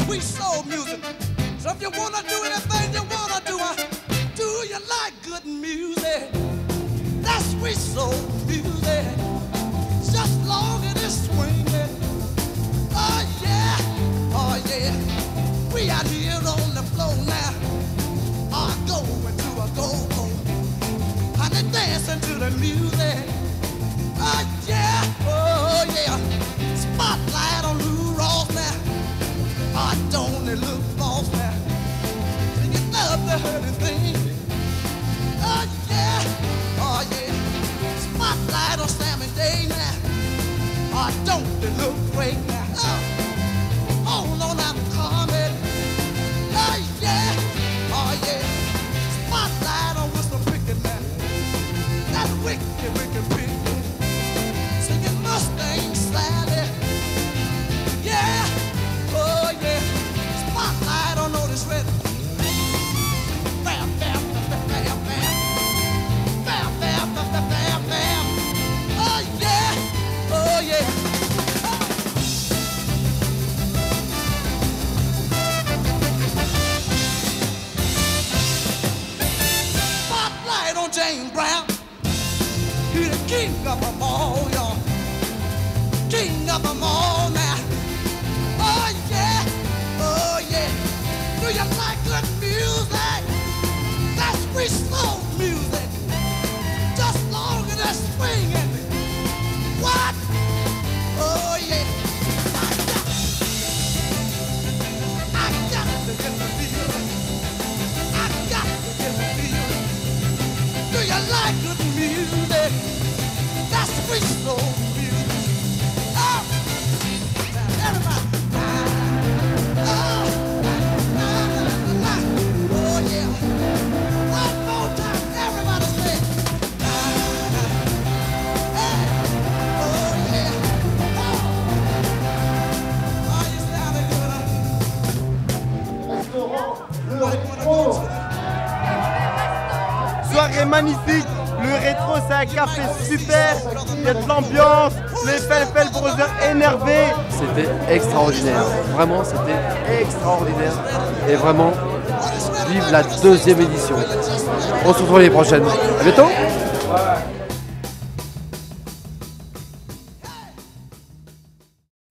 sweet soul music. So if you wanna do anything you wanna do you like good music? That sweet soul music, just long as it's swinging. Oh yeah, we out here on the floor now. Going to a go-go, and they dancing to the music. Oh yeah, spotlight on Lou Ross now. Don't they look boss now? You love the hurting thing. Oh yeah, spotlight on Sammy Day now. Don't they look great now? Hold on out and comment. Oh yeah, spotlight on Whistle Pickett now. That wicked Pickett, singing Mustang Sally. Yeah, oh yeah, spotlight on Otis Redding. Bam, bam, bam, bam, bam, bam, bam, bam, bam, bam. Oh yeah, oh yeah. Spotlight on James Brown. He's the king of them all, y'all. King of them all now. Oh yeah. Do you like good music? That's sweet soul music. Just long as it's swinging. What? Oh yeah. I got to get the feeling. I got to get the feeling. Do you like good music? That's sweet soul music. Oh, everybody. Oh yeah. One more time, everybody say. Hey. Oh yeah. Oh, you sounded good. Soirée magnifique, le rétro c'est un café super, il y a de l'ambiance, les Fel Brothers énervés. C'était extraordinaire, vraiment c'était extraordinaire et vraiment vive la deuxième édition. On se retrouve l'année prochaine. À bientôt.